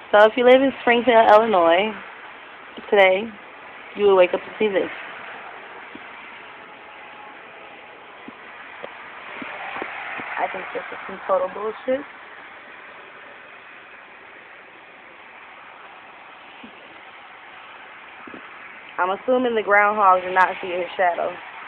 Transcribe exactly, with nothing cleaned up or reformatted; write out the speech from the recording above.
So if you live in Springfield, Illinois, today, you will wake up to see this. I think this is some total bullshit. I'm assuming the groundhog did not see his shadow.